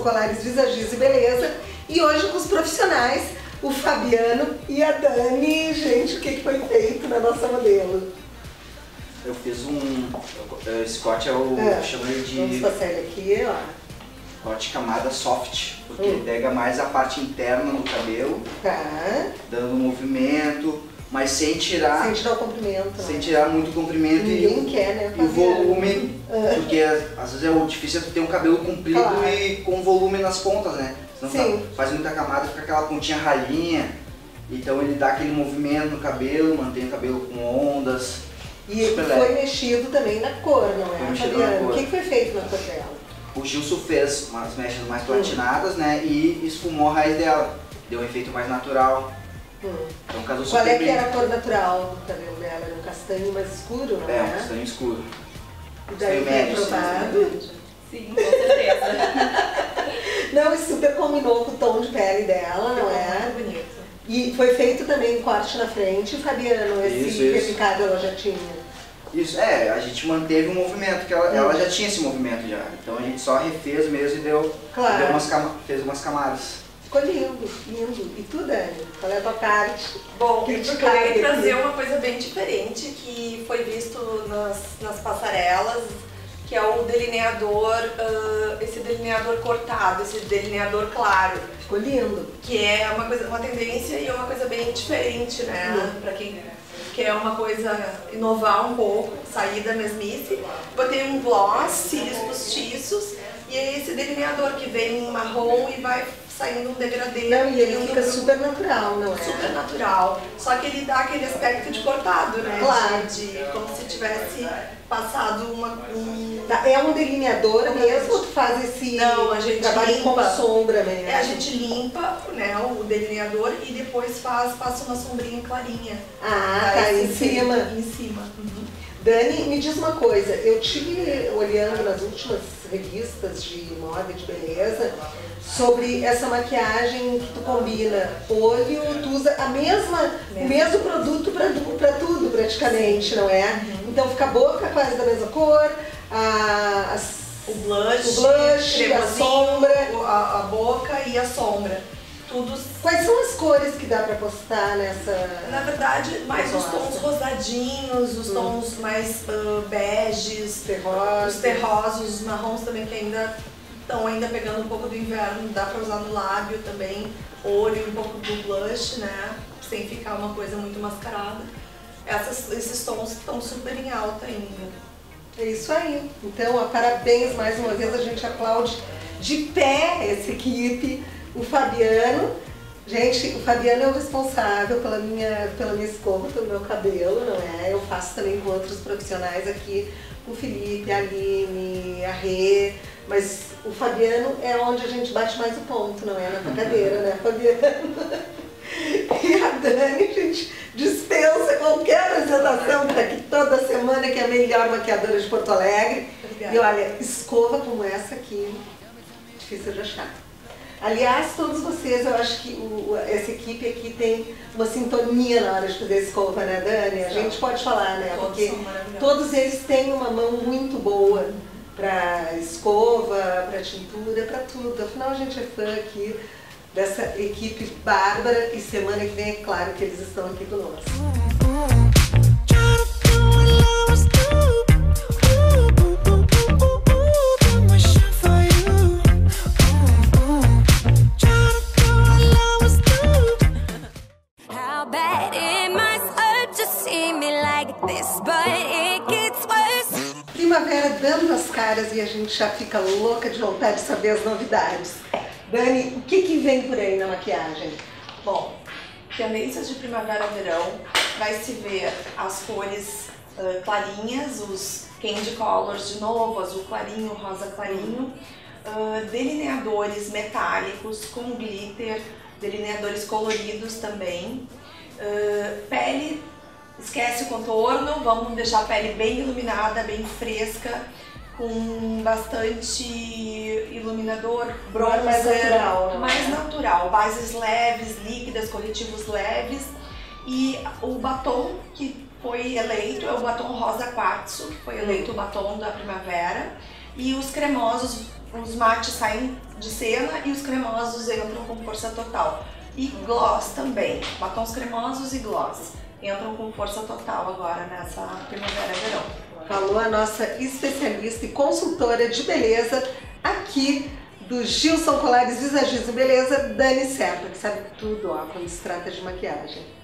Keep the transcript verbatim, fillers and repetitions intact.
Colares Visagismo e Beleza. E hoje com os profissionais, o Fabiano e a Dani. Gente, o que que foi feito na nossa modelo? Eu fiz um... Esse corte é o... É, eu chamo ele de... Vamos passar ele aqui, ó. Corte camada soft, porque hum. ele pega mais a parte interna do cabelo, tá. dando movimento, mas sem tirar... Sem tirar o comprimento. Sem né? tirar muito comprimento. Ninguém e, quer, né, e o volume, é. porque às vezes é o difícil é ter um cabelo comprido claro. e com volume nas pontas, né? Senão Sim. faz muita camada, fica aquela pontinha ralinha, então ele dá aquele movimento no cabelo, mantém o cabelo com ondas. E foi leve. Mexido também na cor, não é, Fabiano? O que foi feito na cor dela? O Gilson fez umas mechas mais platinadas, hum. né, e esfumou a raiz dela, deu um efeito mais natural. Hum. Então casou super Qual é bem. que era a cor natural do cabelo dela? Era um castanho mais escuro, não é? É, um castanho escuro. E daí foi aprovado? Sim, com certeza. Não, e super combinou com o tom de pele dela, não é? Muito bonito. E foi feito também um corte na frente, Fabiano, esse isso, isso. repicado ela já tinha? Isso, é, a gente manteve o movimento, que ela, hum. ela já tinha esse movimento já. Então a gente só refez mesmo e deu, claro. deu umas cama, fez umas camadas. Ficou lindo, lindo. E tu, Dani? Qual é a tua parte? Bom, eu queria trazer uma coisa bem diferente que foi visto nas, nas passarelas, que é o delineador, uh, esse delineador cortado, esse delineador claro. Ficou lindo. Que é uma, coisa, uma tendência e uma coisa bem diferente, né? Hum. Pra quem quer uma coisa, inovar um pouco, sair da mesmice. Botei um gloss, cílios postiços e esse delineador que vem em marrom e vai saindo um degradê. Não, e ele fica super natural, não é? Super natural. Só que ele dá aquele aspecto de cortado, né? Claro. De, de, como se tivesse passado uma... Um... É um delineador é mesmo ou tu faz esse Não, a gente trabalho limpa, com sombra mesmo? É, a gente limpa, né, o delineador e depois faz, passa uma sombrinha clarinha. Ah, tá, em cima. Em cima. Uhum. Dani, me diz uma coisa, eu tive olhando nas últimas revistas de moda e de beleza sobre essa maquiagem que tu combina olho, tu usa a mesma, o mesmo produto para tudo praticamente, não é? Uhum. Então fica a boca quase da mesma cor, a, a, o blush, o blush a sombra, a, a boca e a sombra. Tudo... Quais são as cores que dá pra postar nessa... Na verdade, mais os tons rosadinhos, os tons hum. mais uh, beges, terrosos. os terrosos, os marrons também que ainda estão ainda pegando um pouco do inverno, dá pra usar no lábio também, olho, um pouco do blush, né, sem ficar uma coisa muito mascarada. Essas, esses tons estão super em alta ainda. É isso aí. Então, ó, parabéns mais uma vez, a gente aplaude de pé essa equipe. O Fabiano, gente, o Fabiano é o responsável pela minha, pela minha escova, pelo meu cabelo, não é? Eu faço também com outros profissionais aqui, o Felipe, a Aline, a Rê, mas o Fabiano é onde a gente bate mais o ponto, não é? Na tua cadeira, né, Fabiano? E a Dani, a gente dispensa qualquer apresentação, tá aqui toda semana, que é a melhor maquiadora de Porto Alegre. Obrigada. E olha, escova como essa aqui, difícil de achar. Aliás, todos vocês, eu acho que o, essa equipe aqui tem uma sintonia na hora de fazer escova, né, Dani? A gente pode falar, né? Porque todos eles têm uma mão muito boa para escova, para tintura, para tudo. Afinal, a gente é fã aqui dessa equipe bárbara e semana que vem é claro que eles estão aqui conosco. Primavera dando as caras e a gente já fica louca de vontade de saber as novidades. Dani, o que que vem por aí na maquiagem? Bom, tendências de primavera-verão, vai se ver as cores uh, clarinhas, os candy colors de novo, azul clarinho, rosa clarinho, uh, delineadores metálicos com glitter, delineadores coloridos também, uh, pele. Esquece o contorno, vamos deixar a pele bem iluminada, bem fresca, com bastante iluminador, bronzer, mais natural, mais natural, bases leves, líquidas, corretivos leves. E o batom que foi eleito é o batom rosa quartzo, que foi eleito o batom da primavera. E os cremosos os mates saem de cena e os cremosos entram com força total. E gloss também, batons cremosos e gloss entram com força total agora nessa primavera-verão. Falou a nossa especialista e consultora de beleza aqui do Gilson Colares Visagismo e Beleza, Dani Serpa, que sabe tudo ó, quando se trata de maquiagem.